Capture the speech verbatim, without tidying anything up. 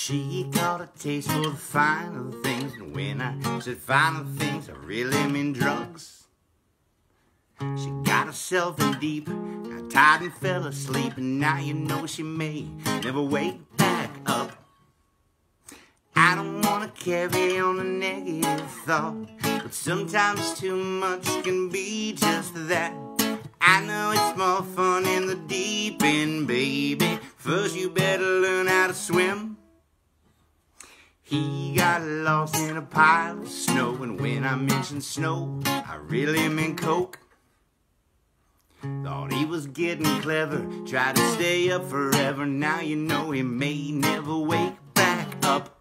She got a taste for the finer things, and when I said finer things, I really mean drugs. She got herself in deep, got tired and fell asleep, and now you know she may never wake back up. I don't wanna carry on a negative thought, but sometimes too much can be just that. I know it's more fun in the deep end, baby. First you better learn how to swim. He got lost in a pile of snow, and when I mention snow, I really mean coke. Thought he was getting clever, tried to stay up forever. Now you know he may never wake back up.